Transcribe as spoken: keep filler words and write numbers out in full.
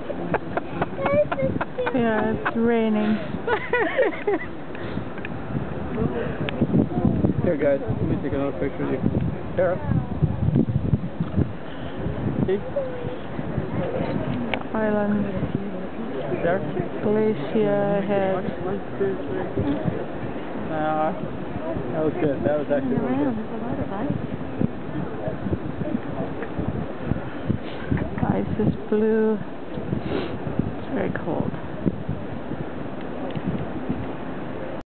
Yeah, it's raining. Here guys, let me take another picture of you. Tara. See? Island. There? Glacier ahead. Nah, that was good. That was actually really good. Ice is blue. It's very cold.